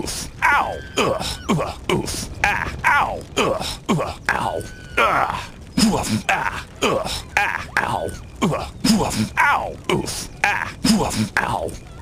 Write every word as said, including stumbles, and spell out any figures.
oof, ow, ugh, ugh, oof, ah, ow, ugh, ugh, ow, ah, woof, ah, ugh, ah, ow, ugh, woof, ow, oof, ah, woof, ow.